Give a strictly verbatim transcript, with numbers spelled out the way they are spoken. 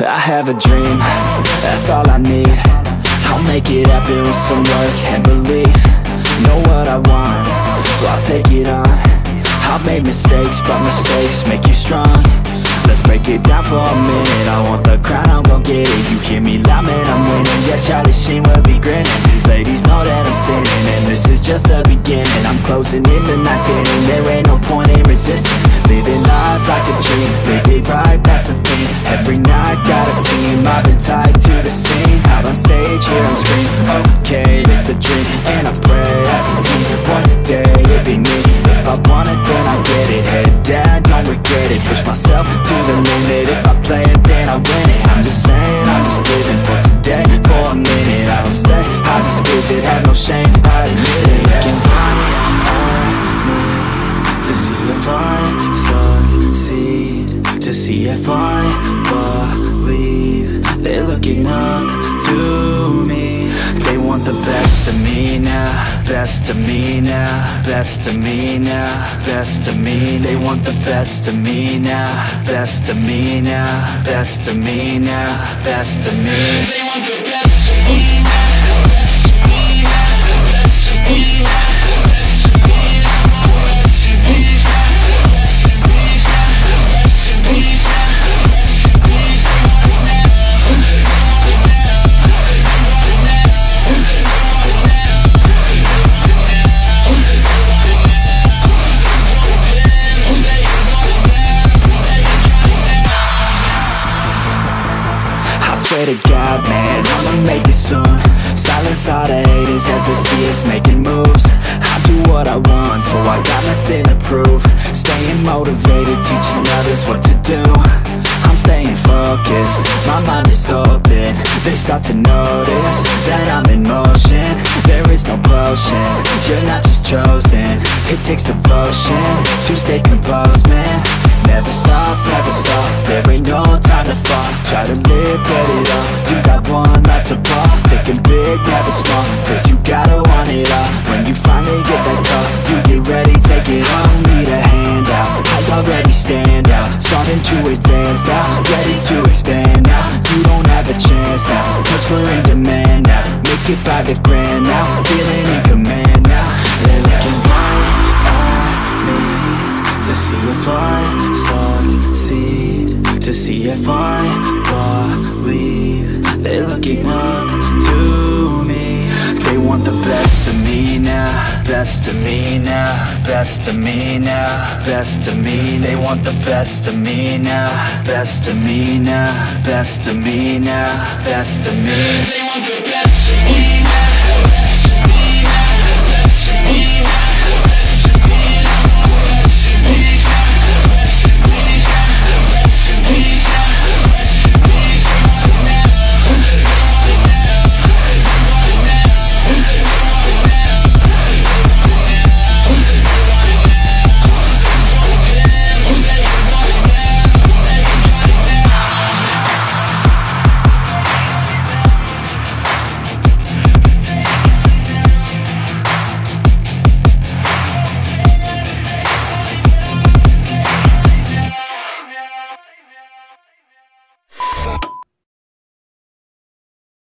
I have a dream, that's all I need. I'll make it happen with some work and belief. Know what I want, so I'll take it on. I've made mistakes, but mistakes make you strong. Let's break it down for a minute. I want the crown, I'm gon' get it. You hear me loud, man, I'm winning. Yeah, Charlie Sheen will be grinning. These ladies know that I'm sinning, and this is just the beginning. I'm closing in the night inning. There ain't no point in resisting. Living life like a dream, live it right, that's the thing. Every night got a team, I've been tied to the scene. Out on stage, here I'm screaming, okay, it's a dream. And I pray as a team, one day it'll be me. If I want it, then I get it. Head down, don't regret it. Push myself to the limit. If I play it, then I win it. I'm just saying, I'm just living for today. For a minute, I don't stay, I just visit. Have no shame, I admit it. They can find me to see if I succeed, to see if I believe. They're looking up to me. They want the best of me now, best of me now, best of me now, best of me. They want the best of me now, best of me now, best of me now, best of me. They want the best of me now. Swear to God, man, I'ma make it soon. Silence all the haters as they see us making moves. I do what I want, so I got nothing to prove. Staying motivated, teaching others what to do. I'm staying focused, my mind is open. They start to notice that I'm in motion. There is no potion, you're not just chosen. It takes devotion to stay composed, man. Never stop, never stop, there ain't no time to fall. Try to live, get it up, you got one life to pop. Thinking big, never small, cause you gotta want it all. When you finally get that call, you get ready, take it on. Need a handout, I already stand out. Starting to advance now, ready to expand now. You don't have a chance now, cause we're in demand now. Make it by the grand now, feeling in command now. They're looking right at me to see if I succeed, to see if I believe. They're looking up to me. They want the best of me now, best of me now, best of me now, best of me. They want the best of me now, best of me now, best of me now, best of me. They want the